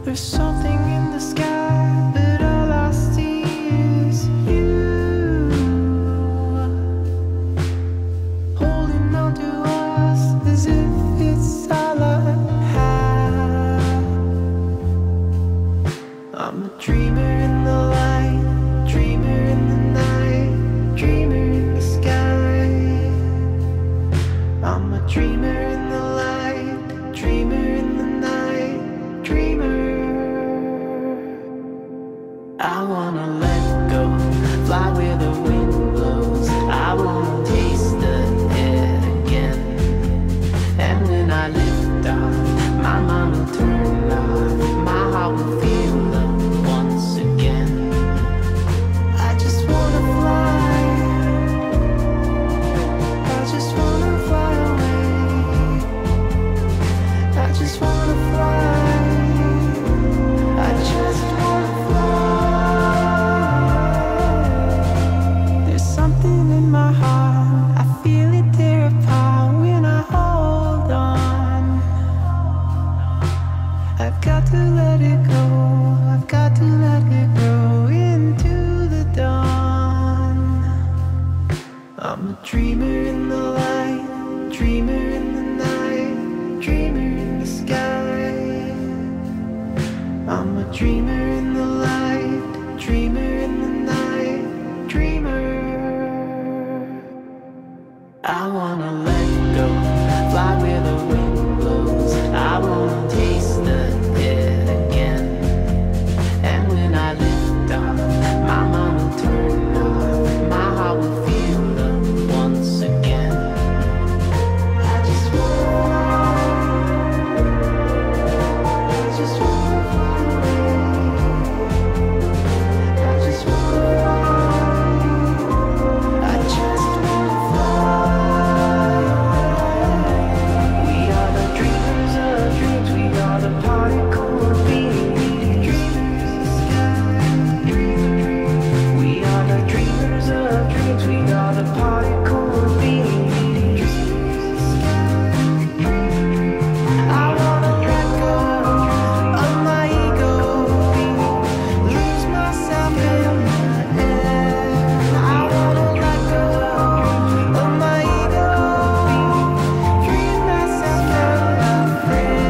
There's something in the sky, but all I see is you, holding on to us as if it's all I have. I'm a dreamer in the light, dreamer in the night, dreamer in the sky. I'm a dreamer in the light, dreamer in the night, dreamer. I wanna let go, fly where the wind blows. I wanna taste the air again. And when I lift off, my mind will turn off. My heart will feel love once again. I just wanna fly, I just wanna fly away. I just wanna fly, I just wanna fly. There's something in my heart, I feel it tear apart when I hold on. I've got to let it go, I've got to let it grow into the dawn. I'm a dreamer in the light, dreamer in the night, dreamer in the sky. I'm a dreamer in the light, dreamer in the night, dreamer. I wanna let go, fly where the wind blows. I wanna taste the air again. And when I lift off, my mind will turn off. My heart will feel love once again. I just wanna fly, I just wanna fly away. I just wanna fly, I just wanna fly. We are the dreamers of dreams, we are the particle being dreamers of the sky. We are the dreamers of dreams, we are the particle being dreamers of the sky. I wanna let go of my ego, lose myself in the air. I wanna let go of my ego, free myself out of there.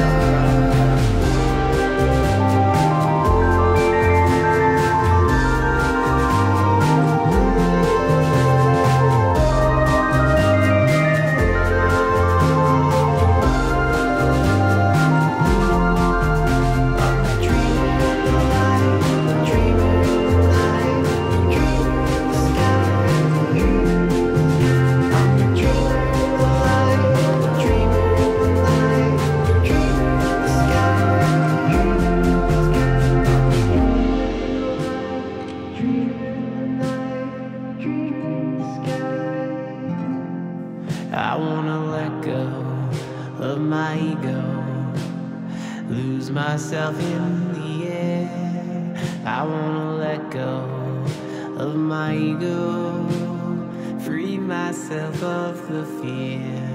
I wanna let go of my ego, lose myself in the air. I wanna let go of my ego, free myself of the fear.